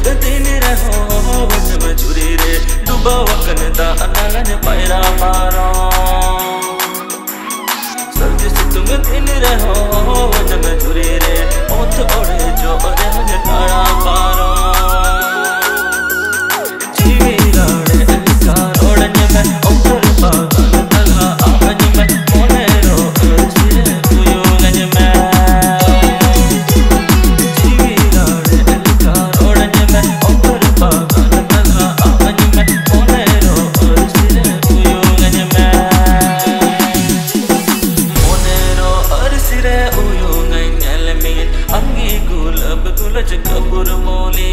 दिन रहो वजम चुरी रे डूबा वकन दा अनगन पैरा पारो सर्दी से तुम दिन रहो वजम चुरी रे ओथ ओढ़े जो ओढ़े हने तारा पारो जीवी राड़े अधिकार ओढ़न में ओकर पागल तला आगन में मोने रो सिरे उयोगन में Kabur moli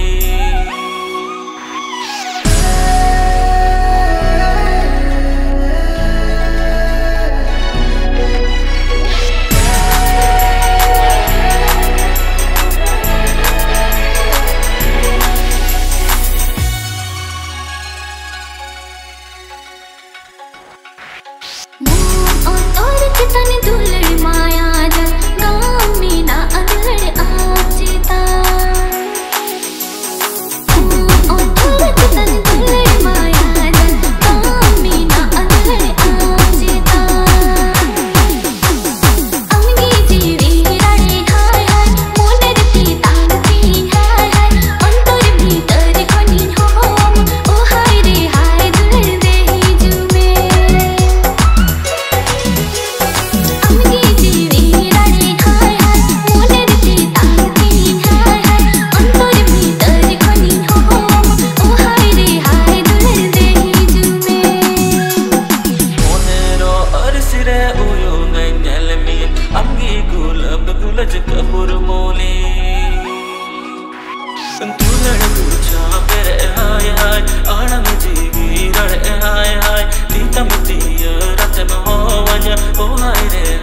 kabur moli तुलड़ पूछा फिर हाय हाय आड़म जीवी रड़ हाय हाय तीतम तीय रचन हो वज ओ हाय रे